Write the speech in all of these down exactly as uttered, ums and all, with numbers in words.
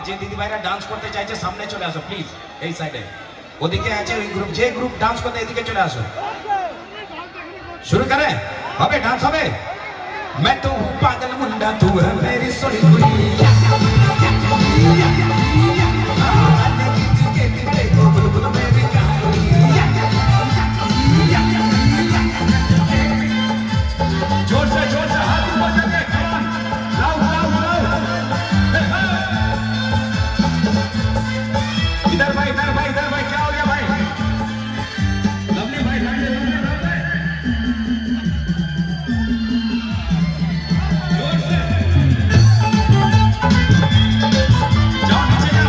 যে দিদি ভাইরা ডান্স করতে চাইছে সামনে চলে আসো প্লিজ, এই সাইডে ওদিকে আছে ওই গ্রুপ, যে গ্রুপ ডান্স করতে এদিকে চলে আসো। शुरू करें, হবে ডান্স হবে। मैं तो हूँ पागल मुंडा, तू है मेरी सोनी गुड़िया। जोर से जोर से हाथ ऊपर करके लाओ लाओ लाओ। इधर भाई इधर भाई इधर भाई, क्या हो गया भाई? लवली भाई लवली जोर से जाओ नीचे जाओ।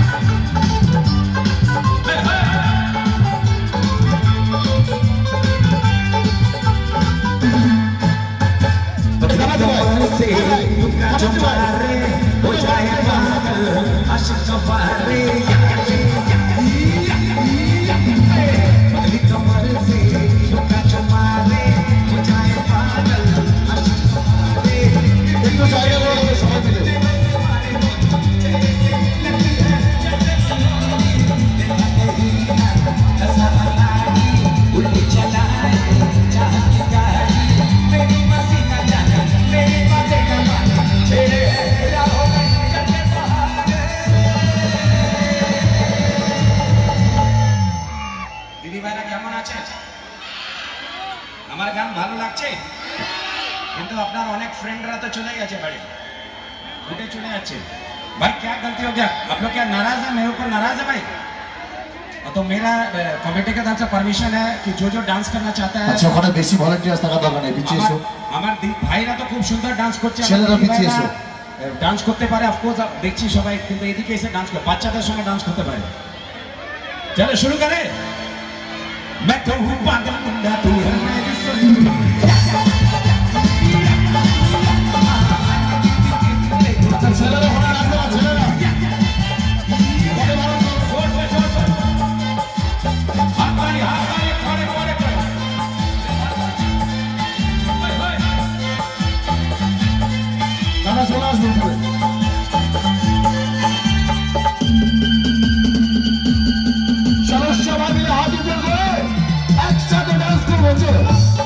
আমার গান ভালো লাগছে, কিন্তু আপনার অনেক ফ্রেন্ডরা তো চলে গেছে বাড়ি, উঠে চলে যাচ্ছে। भाई क्या गलती हो गया? आप लोग क्या नाराज है? मेरे ऊपर नाराज है भाई? तो मेरा कमेटी का तरफ से परमिशन है कि जो जो डांस करना चाहता है। अच्छा, ওখানে বেশি ভলান্টিয়ার্স থাকা দরকার নেই, পিছিয়ে এসো। আমার ভাইরা তো খুব সুন্দর ডান্স করছে, ছেলেরা পিছিয়ে এসো। ডান্স করতে পারে অফকোর্স, দেখছি সবাই, কিন্তু এদিকে এসে ডান্স করে বাচ্চাদের সঙ্গে ডান্স করতে পারে। চলো শুরু করে। मैं तो हूँ पागल मुंडा, तू है मेरी सोनी गुड़िया। ছেলেরা হোনা রাখো, ছেলেরা जोर से जोर से हाथ ताली हाथ ताली खड़े खड़े खड़े। गाना सुना शुरू करें। चलो सबाई मिले हाथ ऊपर করে একসাথে ডান্স করবো। চলো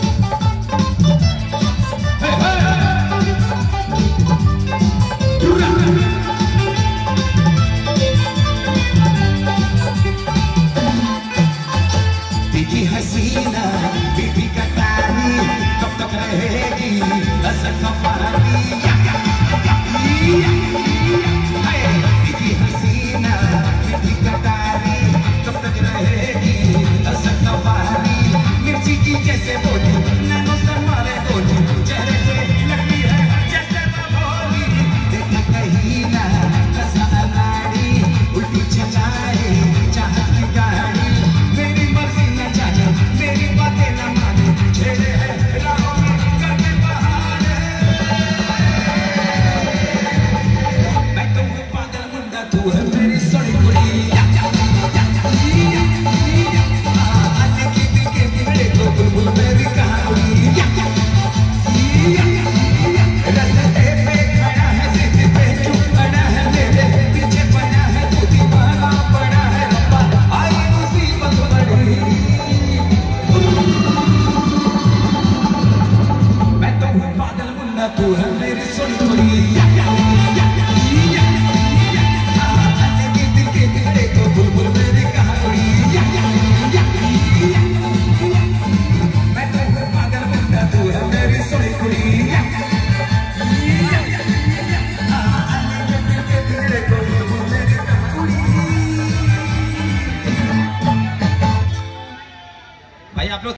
बीबी हसीना बीबी कटानी कब तक रहेगी नजर का पानी। बीबी हसीना बीबी कटानी कब तक रहेगी नजर का पानी। मिर्ची की जैसे बोली नैनो से मारे बोली, चेहरे से लगती है जैसे बोली। देखा कहीं ना कसा नाड़ी उल्टी चलाए चाहत की गाड़ी। मेरी मर्जी न जाने मेरी बातें न माने, छेड़े है राहों में करके बहाने। मैं तो हूँ पागल मुंडा, तू है मेरी सोनी गुड़िया। आने की दिल के बिगड़े को बुलबुल मेरी कहानी। रास्ते पे खड़ा है जिद पे चुप पड़ा है, मेरे पीछे पड़ा है तू दीवाना पड़ा है। रब्बा आई मुसीबत बड़ी, मैं तो हूँ पागल मुंडा, तू है मेरी सोनी गुड़िया। आने की दिल के बिगड़े को बुलबुल मेरी कहानी। मैं तो हूँ पागल मुंडा, तू है मेरी सोनी गुड़िया। आने की दिल के बिगड़े को बुलबुल मेरी कहानी। भाई आप लोग